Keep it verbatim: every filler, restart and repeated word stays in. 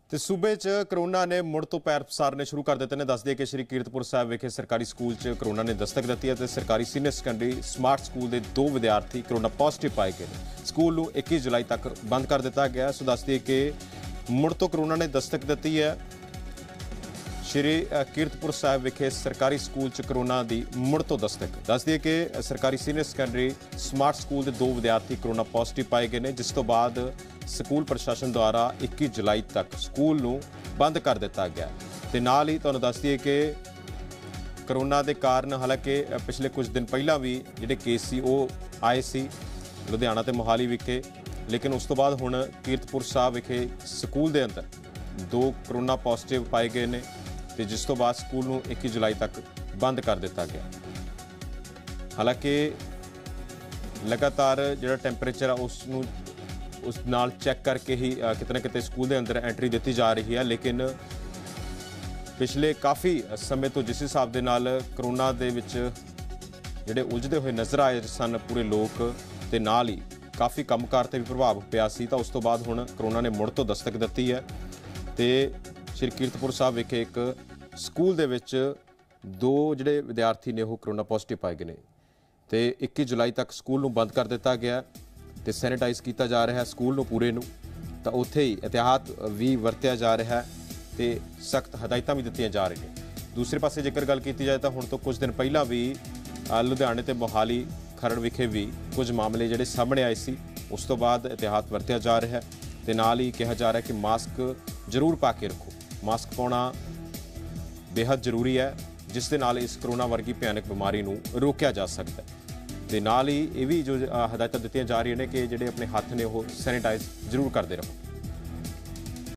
ਤੇ ਸੂਬੇ 'ਚ ਕਰੋਨਾ ਨੇ ਮੁੜ ਤੋਂ ਪੈਰ ਪਸਾਰਨੇ ਸ਼ੁਰੂ ਕਰ ਦਿੱਤੇ ਨੇ। ਦੱਸ ਦਈਏ ਕਿ ਸ਼੍ਰੀ ਕੀਰਤਪੁਰ ਸਾਹਿਬ ਵਿਖੇ ਸਰਕਾਰੀ ਸਕੂਲ 'ਚ ਕਰੋਨਾ ਨੇ ਦਸਤਕ ਦਿੱਤੀ ਹੈ ਤੇ ਸਰਕਾਰੀ ਸੀਨੀਅਰ ਸੈਕੰਡਰੀ ਸਮਾਰਟ ਸਕੂਲ ਦੇ ਦੋ ਵਿਦਿਆਰਥੀ ਕਰੋਨਾ ਪੋਜ਼ਿਟਿਵ ਪਾਏ ਗਏ ਨੇ। ਸਕੂਲ ਨੂੰ ਇੱਕੀ ਜੁਲਾਈ ਤੱਕ ਬੰਦ ਕਰ ਦਿੱਤਾ ਗਿਆ। ਸੋ ਦੱਸ ਦਈਏ ਕਿ ਮੁੜ ਤੋਂ ਕਰੋਨਾ ਨੇ ਦਸਤਕ ਦਿੱਤੀ ਹੈ। श्री कीरतपुर साहिब विखे सरकारी स्कूल च करोना की मुड़ तो दस्तक। दस दिए कि सरकारी सीनियर सैकंडरी स्मार्ट स्कूल के दो विद्यार्थी करोना पॉजिटिव पाए गए हैं, जिस तो बाद स्कूल प्रशासन द्वारा इक्की जुलाई तक स्कूल नूं बंद कर दिता गया। ते नाल ही तुहानूं दस दिए कि करोना के कारण हालांकि पिछले कुछ दिन पहला भी जिहड़े केस सी वो आए सी लुधियाना ते मोहाली विखे, लेकिन उस तो बाद हुण कीरतपुर साहिब विखे स्कूल के अंदर दो करोना पॉजिटिव पाए गए हैं ਤੇ जिस तो बाद स्कूल ਨੂੰ इक्की जुलाई तक बंद कर दिता गया। हालांकि लगातार जो टैंपरेचर उस उस नाल चैक करके ही कितने कितने स्कूल के अंदर एंट्री दी जा रही है, लेकिन पिछले काफ़ी समय तो जिस हिसाब के नाल करोना दे विच जिहड़े उलझदे हुए नज़र आए सन पूरे लोग, ते नाल ही काफ़ी कामकार ते भी प्रभाव पिया सी। तां उस तो बाद हुण करोना ने मुड़ तो दस्तक दी है ते श्री कीरतपुर साहिब विखे एक स्कूल दे विच दो जिहड़े विद्यार्थी ने वो करोना पॉजिटिव पाए गए ने ते इक्की जुलाई तक स्कूल नूं बंद कर दिता गया ते सैनिटाइज किया जा रहा है स्कूल नूं पूरे नूं। तां उत्थे ही एहतियात भी वरतिया जा रहा है ते सख्त हदायतां भी दित्तियां जा रही हैं। दूसरे पासे जेकर गल की जाए तो हुण तो कुछ दिन पहला भी लुधियाने ते मोहाली खरड़ विखे भी कुछ मामले जिहड़े सामने आए सी, उस तो बाद एहतियात वरतिया जा रहा है ते नाल ही कहा जा रहा है कि मास्क जरूर पा के रखो। मास्क पाउणा बेहद जरूरी है, जिस दे नाल इस करोना वर्गी भयानक बीमारी नूं रोकिया जा सकता है। ते नाल ही ये भी जो हदायतां दित्तियां जा रही ने कि जिहड़े अपने हत्थ ने वो सैनिटाइज जरूर करते रहो।